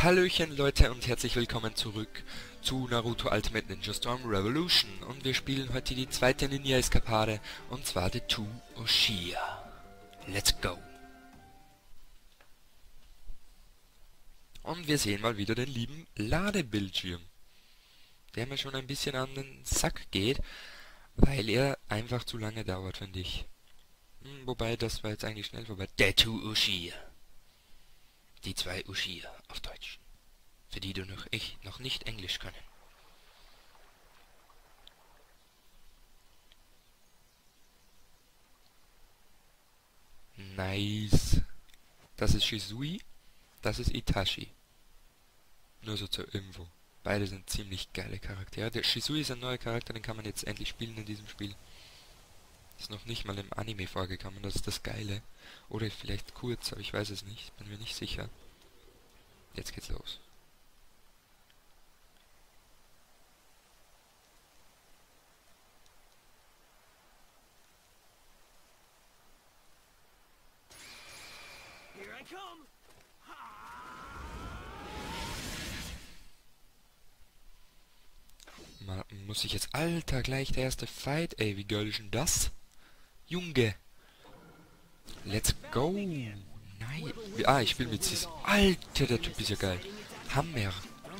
Hallöchen Leute und herzlich willkommen zurück zu Naruto Ultimate Ninja Storm Revolution und wir spielen heute die zweite Ninja-Eskapade und zwar The Two Uchiha. Let's go! Und wir sehen mal wieder den lieben Ladebildschirm, der mir schon ein bisschen an den Sack geht, weil er einfach zu lange dauert, finde ich. Wobei, das war jetzt eigentlich schnell vorbei. The Two Uchiha. Die zwei Uchiha auf Deutsch. Für die du noch nicht Englisch können. Nice. Das ist Shisui, das ist Itachi. Nur so zur Info. Beide sind ziemlich geile Charaktere. Der Shisui ist ein neuer Charakter, den kann man jetzt endlich spielen in diesem Spiel. Ist noch nicht mal im Anime vorgekommen, das ist das Geile. Oder vielleicht kurz, aber ich weiß es nicht, bin mir nicht sicher. Jetzt geht's los. Muss ich jetzt... Alter, gleich der erste Fight, ey, wie geil ist denn das? Junge! Let's go! Nein! Ich spiele mit Sis. Alter, der Typ ist ja geil. Hammer!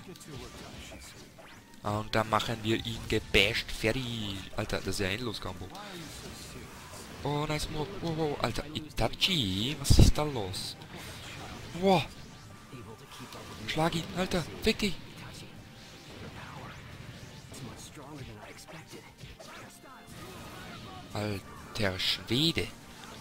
Und dann machen wir ihn gebasht. Fertig! Alter, das ist ja ein Endlos-Kombo. Oh, nice Move. Wow, Alter, Itachi, was ist da los? Wow! Schlag ihn, Alter, fick dich! Alter Schwede.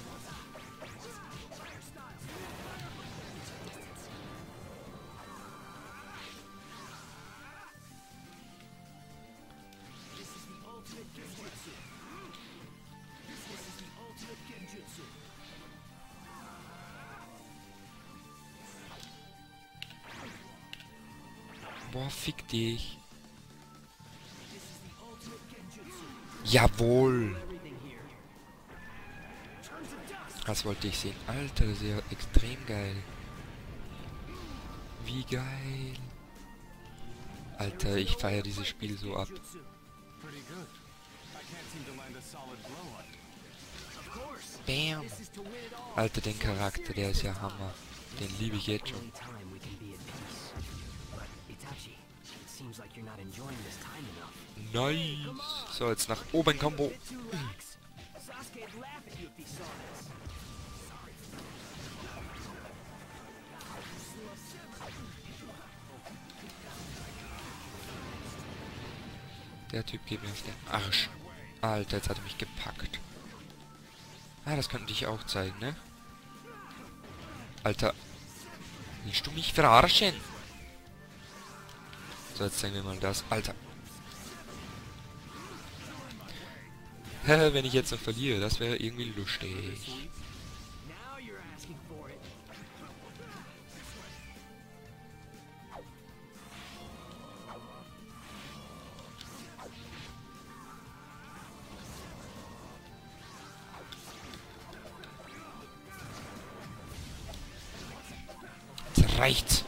Boah, fick dich. Jawohl. Das wollte ich sehen. Alter, das ist ja extrem geil. Wie geil. Alter, ich feiere dieses Spiel so ab. Bam. Alter, den Charakter, der ist ja Hammer. Den liebe ich jetzt schon. Nice. So, jetzt nach oben Combo. Der Typ geht mir auf den Arsch. Alter, jetzt hat er mich gepackt. Ah, das könnte ich auch zeigen, ne? Alter. Willst du mich verarschen? So, jetzt zeigen wir mal das. Alter. Wenn ich jetzt noch verliere, das wäre irgendwie lustig. Jetzt reicht's.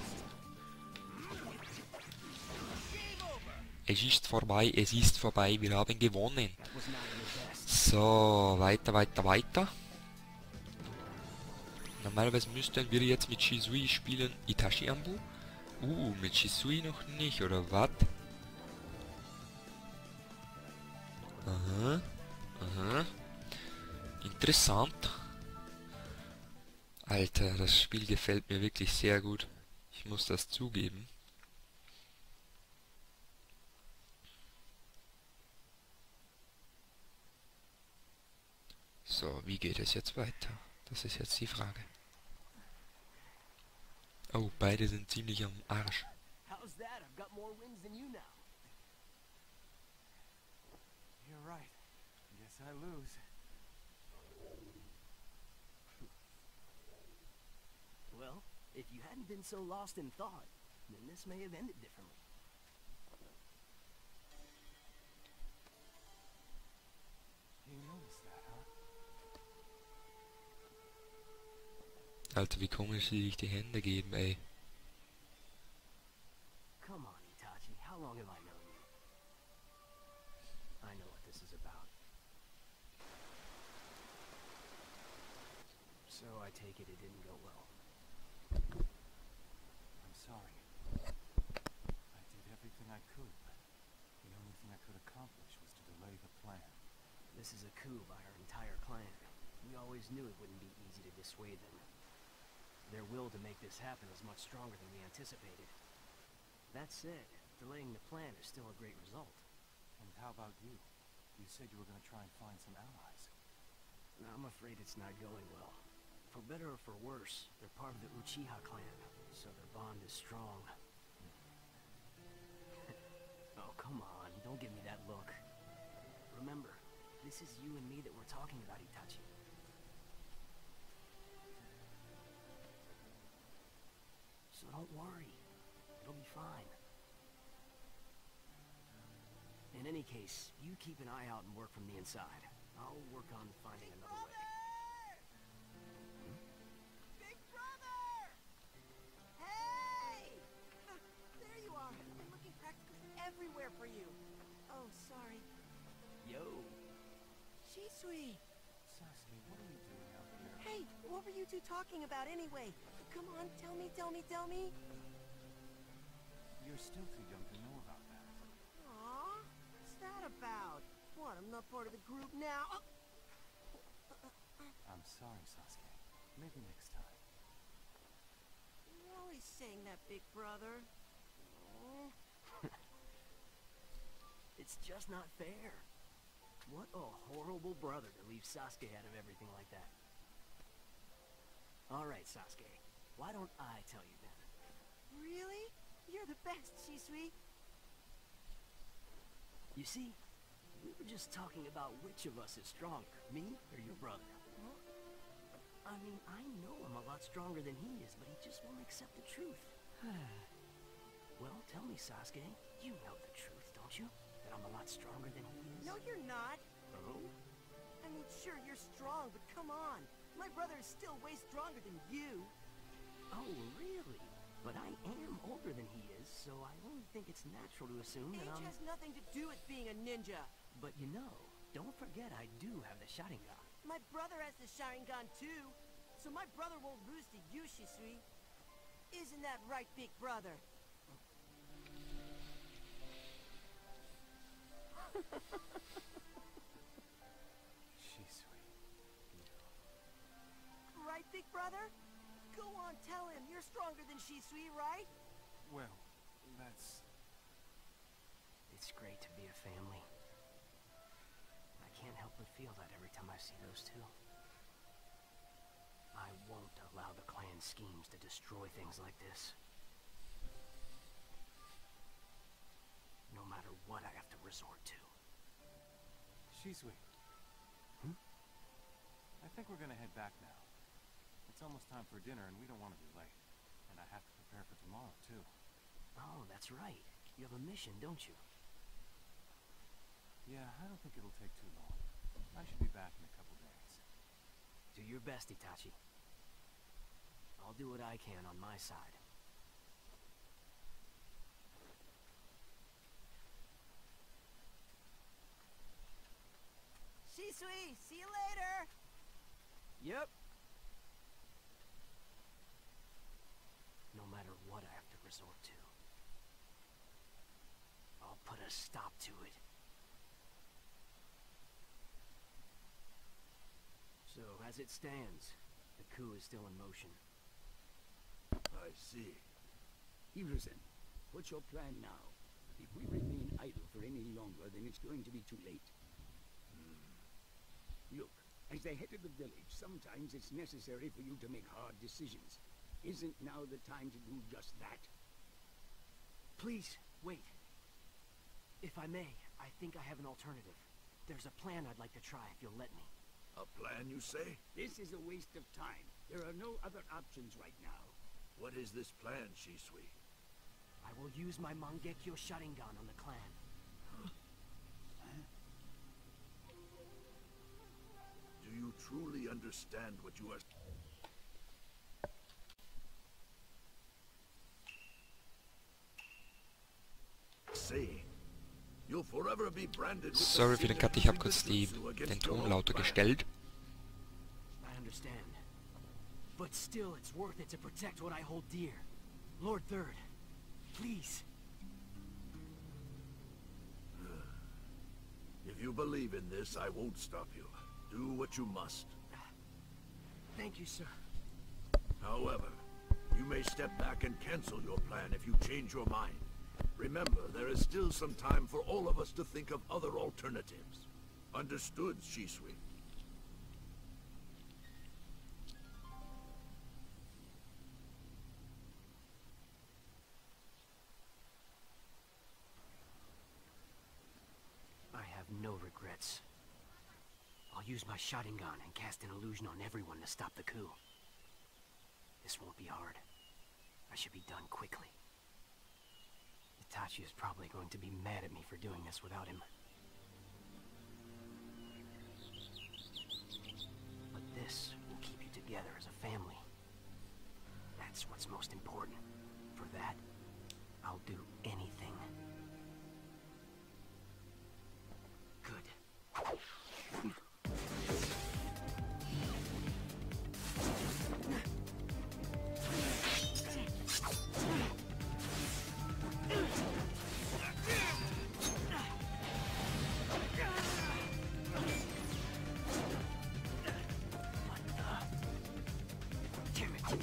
Es ist vorbei, wir haben gewonnen. So, weiter. Normalerweise müssten wir jetzt mit Shisui spielen. Itachi Ambu? Mit Shisui noch nicht, oder was? Aha. Interessant. Alter, das Spiel gefällt mir wirklich sehr gut. Ich muss das zugeben. So, wie geht es jetzt weiter? Das ist jetzt die Frage. Oh, beide sind ziemlich am Arsch. Well, if you hadn't been so lost in thought, then this may have ended differently. You noticed that, huh? Alter, wie komisch sie sich die Hände geben, ey. long have I known you? I know what this is about. So I take it didn't go well. I'm sorry. I did everything I could, but the only thing I could accomplish was to delay the plan. This is a coup by our entire clan. We always knew it wouldn't be easy to dissuade them. Their will to make this happen is much stronger than we anticipated. That said, delaying the plan is still a great result. And how about you? You said you were going to try and find some allies. I'm afraid it's not going well. For better or for worse, they're part of the Uchiha clan, so their bond is strong. Oh, come on, don't give me that look. Remember, this is you and me that we're talking about, Itachi. So don't worry. It'll be fine. In any case, you keep an eye out and work from the inside. I'll work on finding another way. Big brother! Hey! There you are. I've been looking practically everywhere for you. Oh, sorry. Yo! Shisui! Sasuke, what are you doing out here? Hey, what were you two talking about anyway? Come on, tell me, tell me, tell me. You're still too young to know about that. Aw, what's that about? What, I'm not part of the group now? Oh. I'm sorry, Sasuke. Maybe next time. You're always saying that, big brother. Oh. It's just not fair. What a horrible brother to leave Sasuke out of everything like that. Alright, Sasuke. Why don't I tell you then? Really? You're the best, Shisui. You see, we were just talking about which of us is stronger, me or your brother. Huh? I mean, I know I'm a lot stronger than he is, but he just won't accept the truth. Well, tell me, Sasuke. You know the truth, don't you? That I'm a lot stronger than he is? No, you're not. Oh? I mean, sure, you're strong, but come on. My brother is still way stronger than you. Oh, really? But I am older than he is, so I only think it's natural to assume that Age I'm... has nothing to do with being a ninja. But you know, don't forget I do have the Sharingan. My brother has the Sharingan too, so my brother won't lose to you, Shisui. Isn't that right, big brother? Shisui. Right, big brother? Go on, tell him. You're stronger than Shisui, right? Well, that's... It's great to be a family. I can't help but feel that every time I see those two. I won't allow the clan schemes to destroy things like this. No matter what I have to resort to. Shisui. I think we're gonna head back now. It's almost time for dinner and we don't want to be late. And I have to prepare for tomorrow, too. Oh, that's right. You have a mission, don't you? Yeah, I don't think it'll take too long. I should be back in a couple days. Do your best, Itachi. I'll do what I can on my side. Shisui, see you later! Yep. No matter what I have to resort to, I'll put a stop to it. So, as it stands, the coup is still in motion. I see. Hiruzen, what's your plan now? If we remain idle for any longer, then it's going to be too late. Look, as the head of the village, sometimes it's necessary for you to make hard decisions. Isn't now the time to do just that? Please, wait. If I may, I think I have an alternative. There's a plan I'd like to try if you'll let me. A plan, you say? This is a waste of time. There are no other options right now. What is this plan, Shisui? I will use my Mangekyo Sharingan on the clan. Do you truly understand what you are... say. You'll forever be branded with the Sorry für den sin Cut, and ich habe bring kurz the jutsu den against Ton your own lauter clan. gestellt. I understand. But still, it's worth it to protect what I hold dear. Lord Third, please. If you believe in this, I won't stop you. Do what you must. Thank you, sir. However, you may step back and cancel your plan if you change your mind. Remember, there is still some time for all of us to think of other alternatives. Understood, Shisui? I have no regrets. I'll use my Sharingan and cast an illusion on everyone to stop the coup. This won't be hard. I should be done quickly. Itachi is probably going to be mad at me for doing this without him. But this will keep you together as a family. That's what's most important. For that, I'll do anything. Good. Damn it.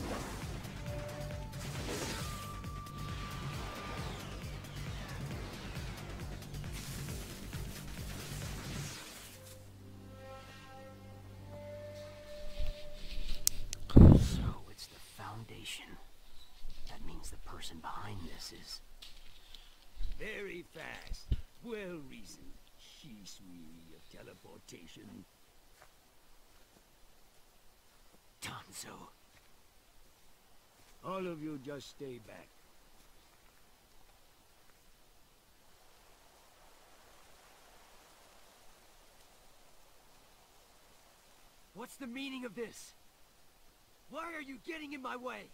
So it's the Foundation. That means the person behind this is... Very fast. Well reasoned. Shisui of teleportation. Danzo. All of you just stay back. What's the meaning of this? Why are you getting in my way?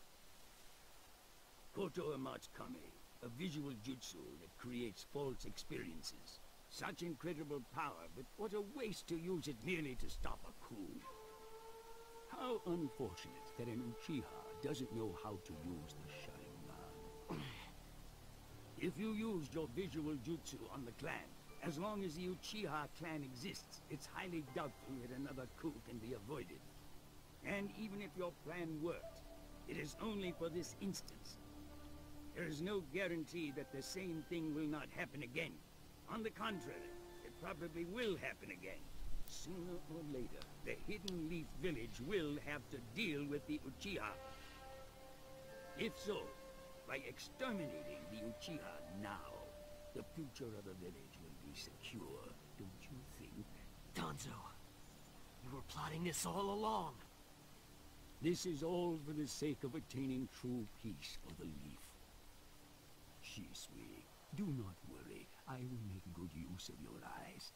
Koto Amatsukame, a visual jutsu that creates false experiences. Such incredible power, but what a waste to use it merely to stop a coup. How unfortunate that an Uchiha doesn't know how to use the Sharingan. If you used your visual jutsu on the clan, as long as the Uchiha clan exists, it's highly doubtful that another coup can be avoided. And even if your plan worked, it is only for this instance. There is no guarantee that the same thing will not happen again. On the contrary, it probably will happen again. Sooner or later, the Hidden Leaf Village will have to deal with the Uchiha. If so, by exterminating the Uchiha now, the future of the village will be secure, don't you think? Danzo, you were plotting this all along. This is all for the sake of attaining true peace for the Leaf. Shisui, do not worry. I will make good use of your eyes.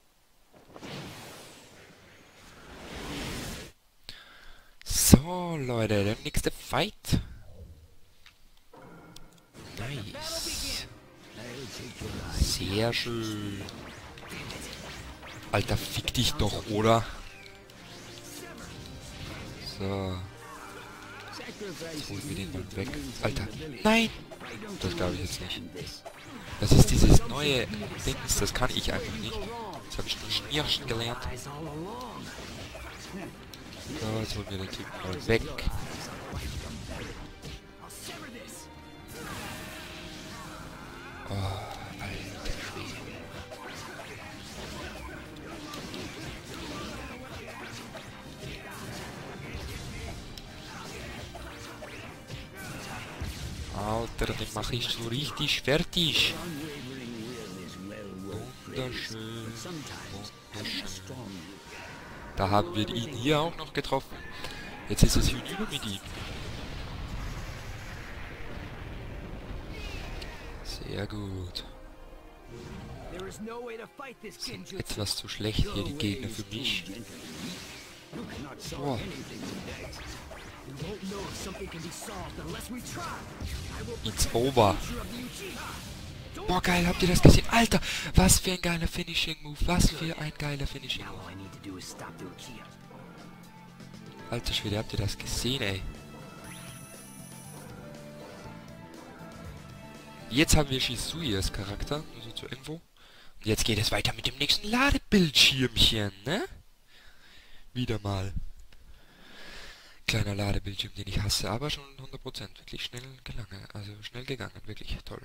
So, Leute, der nächste Fight. Nice. Sehr schön. Alter, fick dich doch, oder? So. Jetzt holen wir den mal weg. Alter, nein! Das glaube ich jetzt nicht. Das ist dieses neue Dings, das kann ich einfach nicht. Das habe ich nur Schnirschen gelernt. So, jetzt holen wir den Typen mal weg. Oh, alter Schwede. Alter, den mache ich so richtig fertig. Wunderschön. Wunderschön. Da haben wir ihn hier auch noch getroffen. Jetzt ist es hinüber mit ihm. Sehr gut. Sind etwas zu schlecht hier die Gegner für mich. Boah. It's over. Boah, geil, habt ihr das gesehen? Alter, was für ein geiler Finishing-Move. Was für ein geiler Now Finishing-Move. all I need to do is stop the Uchiha. Alter Schwede, habt ihr das gesehen, ey? Jetzt haben wir Shisui als Charakter, nur so zur Info. Und jetzt geht es weiter mit dem nächsten Ladebildschirmchen, ne? Wieder mal. Kleiner Ladebildschirm, den ich hasse, aber schon 100%. Wirklich schnell gelangen, also schnell gegangen, wirklich toll.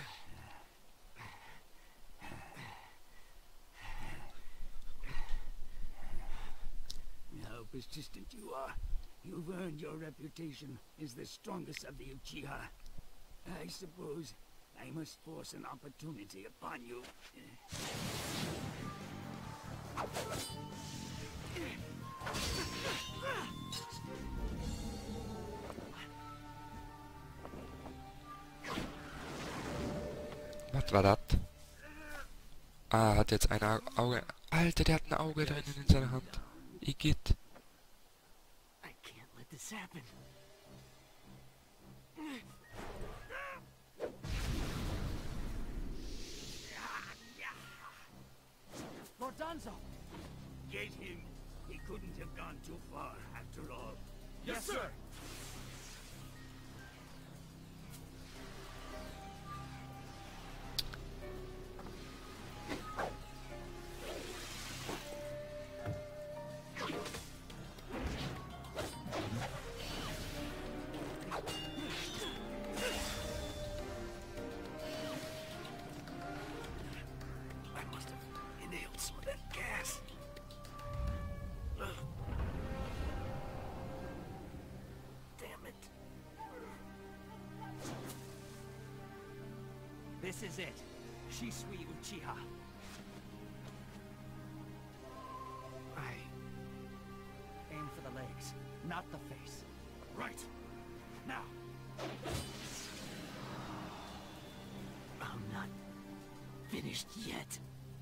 How persistent you are. You've earned your reputation as the strongest of the Uchiha. I suppose I must force an opportunity upon you. Was war das? Ah, hat jetzt ein Auge... Alter, der hat ein Auge drinnen in seiner Hand. Igitt. I can't let this happen. Lord Danzo! Get him. He couldn't have gone too far, after all. Yes, sir! I must have inhaled some of that gas. Damn it. This is it. Shisui Uchiha. I aim for the legs, not the face. Right. Now. I'm not finished yet.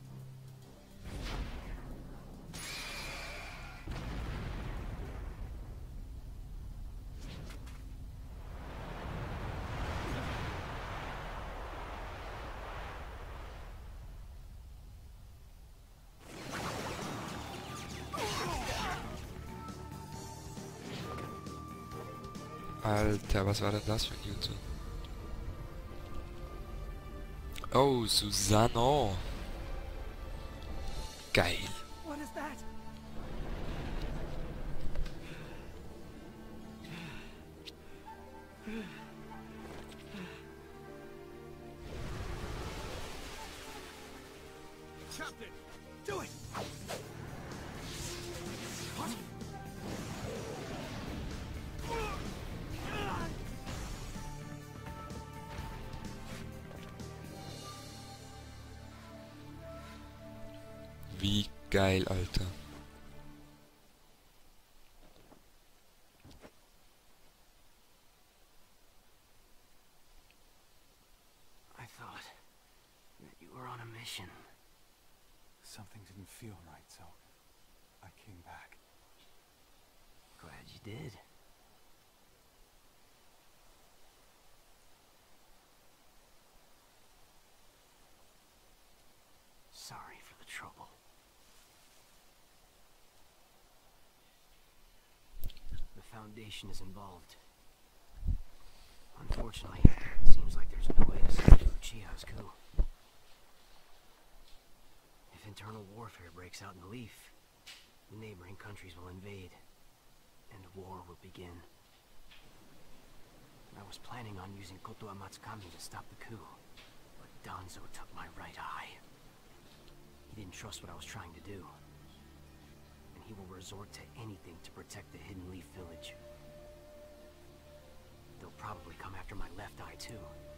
Alter, was war denn das für ein Jutsu? Oh, Susano. Geil. What is that? Captain! Do it! Wie geil, Alter. I thought that you were on a mission. Something didn't feel right, so I came back. Glad you did. Sorry for the trouble. The Foundation is involved. Unfortunately, it seems like there's no way to stop Uchiha's coup. If internal warfare breaks out in Leaf, the neighboring countries will invade, and war will begin. I was planning on using Kotoa Matsukami to stop the coup, but Danzo took my right eye. He didn't trust what I was trying to do, and he will resort to anything to protect the Hidden Leaf Village. They'll probably come after my left eye, too.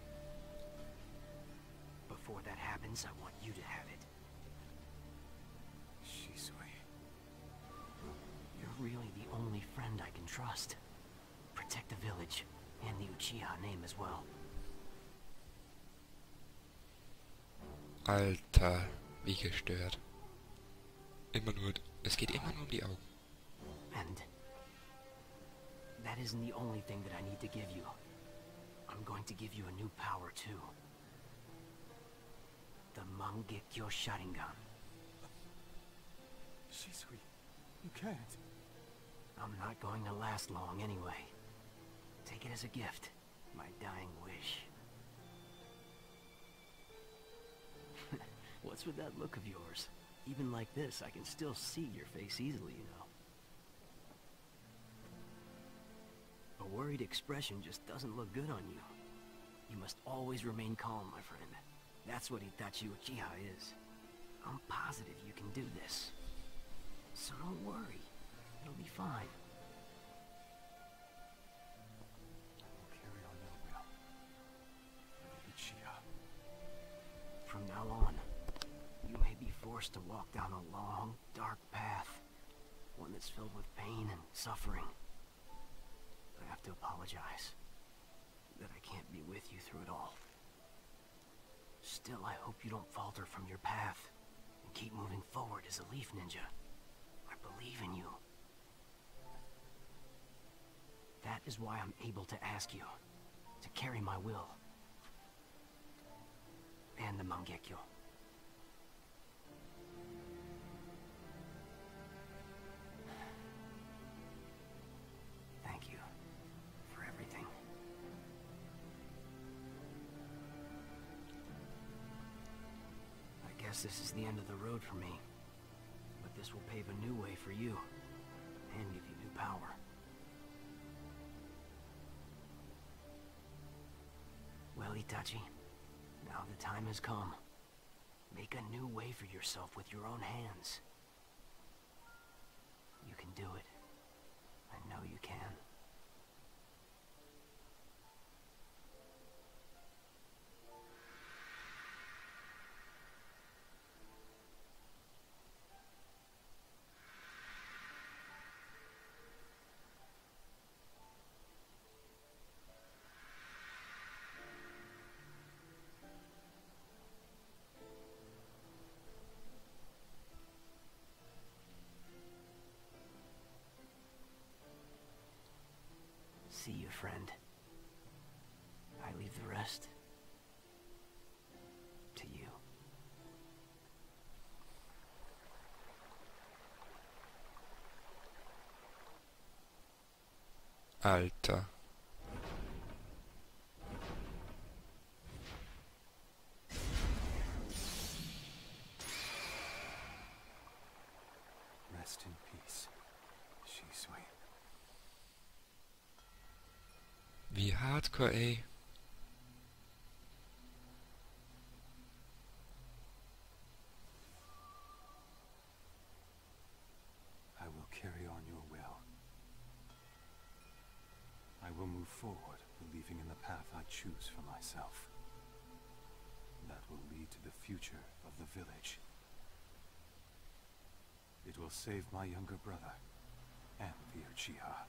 Before that happens, I want you to have it. Shisui. You're really the only friend I can trust. Protect the village, and the Uchiha name as well. Alter, wie gestört. Immer nur, es geht immer nur um die Augen. And that isn't the only thing that I need to give you. I'm going to give you a new power, too. Mangekyo Sharingan. Shisui, you can't. I'm not going to last long anyway. Take it as a gift. My dying wish. What's with that look of yours? Even like this, I can still see your face easily, you know. A worried expression just doesn't look good on you. You must always remain calm, my friend. That's what Itachi Uchiha is. I'm positive you can do this. So don't worry. It'll be fine. I will carry on your will. For the Uchiha. From now on, you may be forced to walk down a long, dark path. One that's filled with pain and suffering. I have to apologize that I can't be with you through it all. Still, I hope you don't falter from your path and keep moving forward as a leaf ninja. I believe in you. That is why I'm able to ask you to carry my will and the Mangekyo. Thank you for everything. I guess this is the end of the road for me, but this will pave a new way for you and give you new power. Well, Itachi, now the time has come. Make a new way for yourself with your own hands. You can do it. I know you can. See you, friend. I leave the rest to you. Alter. Rest in peace, Shisui. Wie hardcore, ey. I will carry on your will. I will move forward, believing in the path I choose for myself. That will lead to the future of the village. It will save my younger brother and the Uchiha.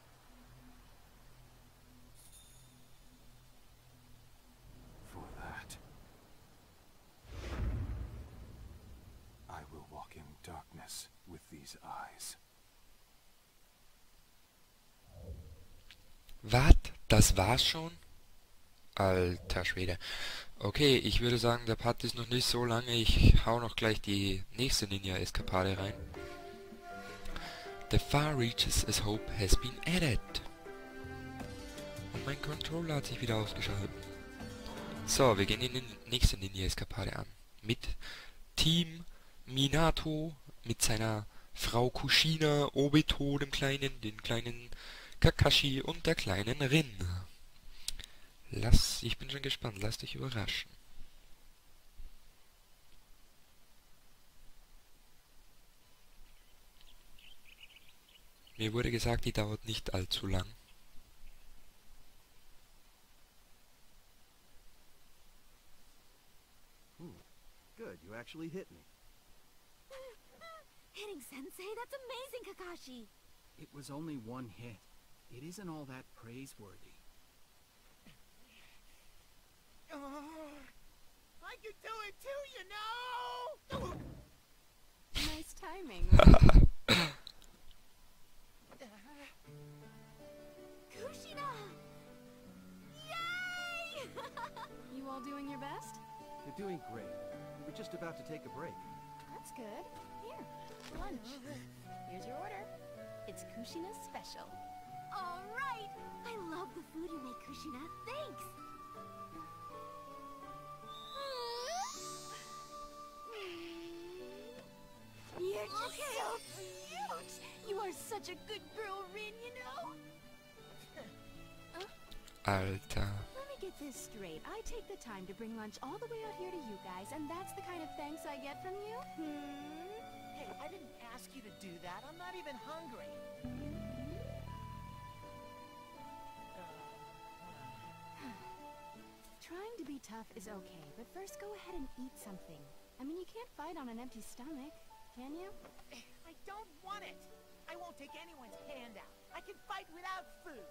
For that, I will walk in darkness with these eyes. Was? Das war's schon? Alter Schwede. Okay, ich würde sagen, der Part ist noch nicht so lange. Ich hau noch gleich die nächste Ninja-Eskapade rein. The far reaches as hope has been added. Und mein Controller hat sich wieder ausgeschaltet. So, wir gehen in die nächste Ninja-Eskapade an. Mit Team Minato, mit seiner Frau Kushina, Obito, den kleinen Kakashi und der kleinen Rin. Ich bin schon gespannt, lass dich überraschen. Mir wurde gesagt, die dauert nicht allzu lang. Good, you actually hit me. Hitting Sensei? That's amazing, Kakashi! It was only one hit. It isn't all that praiseworthy. I could do it too, you know! Nice timing. Kushina! Yay! You all doing your best? You're doing great. We were just about to take a break. That's good. Here, lunch. Here's your order. It's Kushina's special. All right! I love the food you make, Kushina. Thanks! You're just so cute! You are such a good girl, Rin, you know? Alter. Let me get this straight. I take the time to bring lunch all the way out here to you guys, and that's the kind of thanks I get from you? Hey, I didn't ask you to do that. I'm not even hungry. Trying to be tough is okay, but first go ahead and eat something. I mean, you can't fight on an empty stomach, can you? I don't want it. I won't take anyone's hand out. I can fight without food.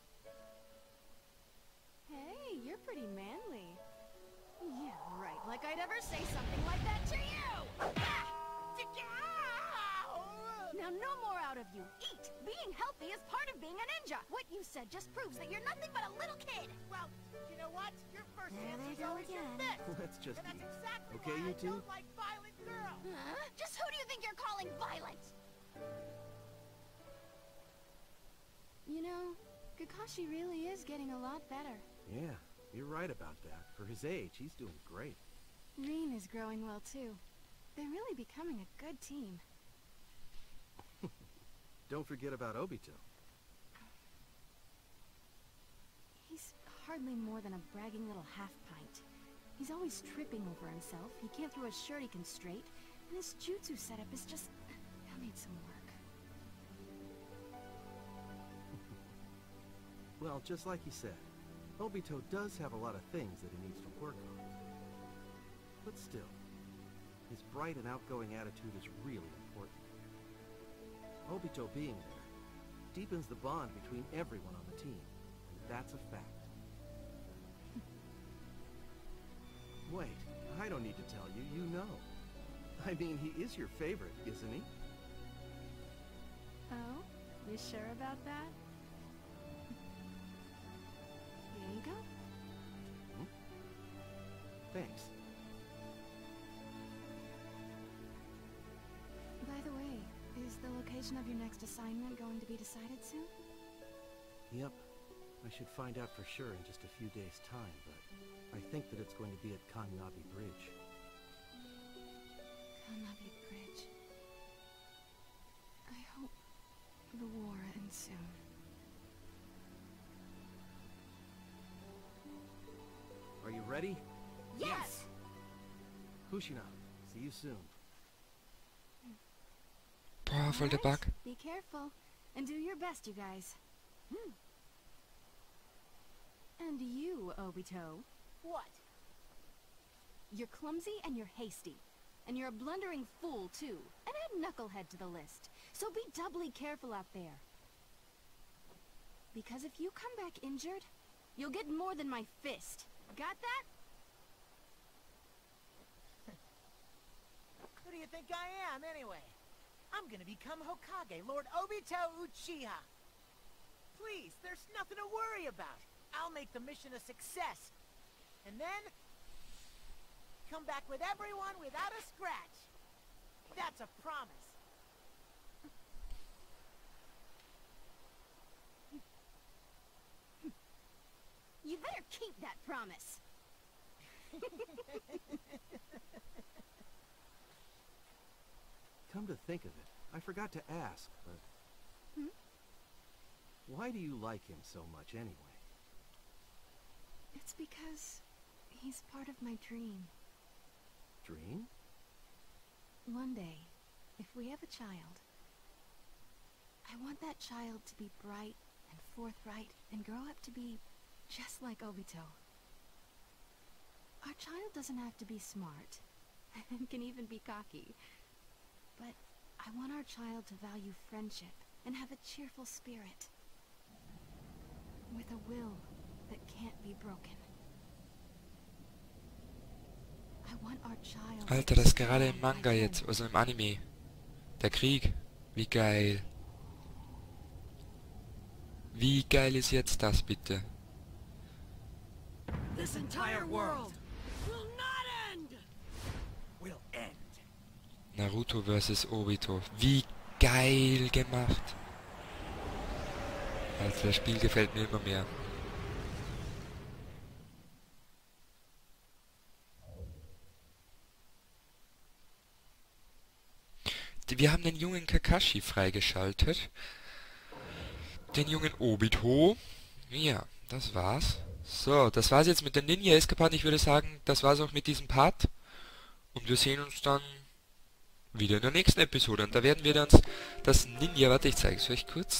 Hey, you're pretty manly. Yeah, right. Like I'd ever say something like that to you! Ah! Now no more out of you. Eat! Being healthy is part of being a ninja. What you said just proves that you're nothing but a little kid. Well, you know what? Your first There answer they is go always your again. fist. Let's just And that's eat. exactly Okay, why you I two? don't like violent girls. Huh? Just who do you think you're calling violent? You know, Kakashi really is getting a lot better. Yeah, you're right about that. For his age, he's doing great. Rin is growing well too. They're really becoming a good team. Don't forget about Obito. He's hardly more than a bragging little half-pint. He's always tripping over himself, he can't throw a shirt he can straight, and his jutsu setup is just... he'll need some work. Well, just like he said, Obito does have a lot of things that he needs to work on. But still, his bright and outgoing attitude is really important. Obito being there deepens the bond between everyone on the team, and that's a fact. Wait, I don't need to tell you, you know. I mean, he is your favorite, isn't he? Oh? You sure about that? Here you go. Thanks. By the way, is the location of your next assignment going to be decided soon? Yep. I should find out for sure in just a few days' time, but I think that it's going to be at Kannabi Bridge. Kannabi Bridge. I hope the war ends soon. Are you ready? Yes! Kushina, see you soon. Boah, voll der Bug. Be careful, and do your best, you guys. And you, Obito. What? You're clumsy and you're hasty. And you're a blundering fool, too. And add Knucklehead to the list. So be doubly careful out there. Because if you come back injured, you'll get more than my fist. Got that? Who do you think I am, anyway? I'm gonna become Hokage, Lord Obito Uchiha. Please, there's nothing to worry about. I'll make the mission a success. And then... come back with everyone without a scratch. That's a promise. You better keep that promise. Come to think of it, I forgot to ask, but... Why do you like him so much anyway? It's because he's part of my dream. Dream? One day, if we have a child, I want that child to be bright and forthright and grow up to be just like Obito. Our child doesn't have to be smart, and can even be cocky. But I want our child to value friendship and have a cheerful spirit. With a will that can't be broken. I want our child... Alter, das ist gerade im Manga jetzt, also im Anime. Der Krieg. Wie geil. Wie geil ist jetzt das, bitte? This entire world will not Naruto vs. Obito. Wie geil gemacht. Also das Spiel gefällt mir immer mehr. Wir haben den jungen Kakashi freigeschaltet. Den jungen Obito. Ja, das war's. So, das war's jetzt mit den Ninja-Eskapaden. Ich würde sagen, das war's auch mit diesem Part. Und wir sehen uns dann wieder in der nächsten Episode. Und da werden wir dann das Ninja... Warte, ich zeige es euch kurz.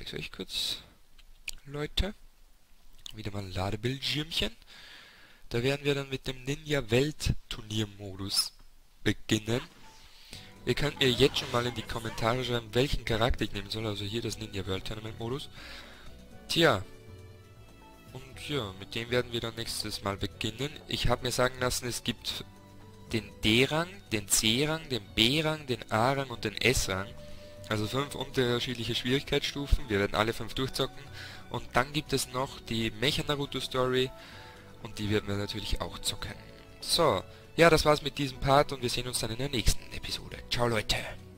Leute. Wieder mal ein Ladebildschirmchen. Da werden wir dann mit dem Ninja-Welt-Turnier-Modus beginnen. Ihr könnt mir jetzt schon mal in die Kommentare schreiben, welchen Charakter ich nehmen soll. Also hier das Ninja World Tournament Modus. Tja. Und ja, mit dem werden wir dann nächstes Mal beginnen. Ich habe mir sagen lassen, es gibt den D-Rang, den C-Rang, den B-Rang, den A-Rang und den S-Rang. Also 5 unterschiedliche Schwierigkeitsstufen. Wir werden alle 5 durchzocken. Und dann gibt es noch die Mecha Naruto Story. Und die werden wir natürlich auch zocken. So, ja, das war's mit diesem Part und wir sehen uns dann in der nächsten Episode. Ciao, Leute!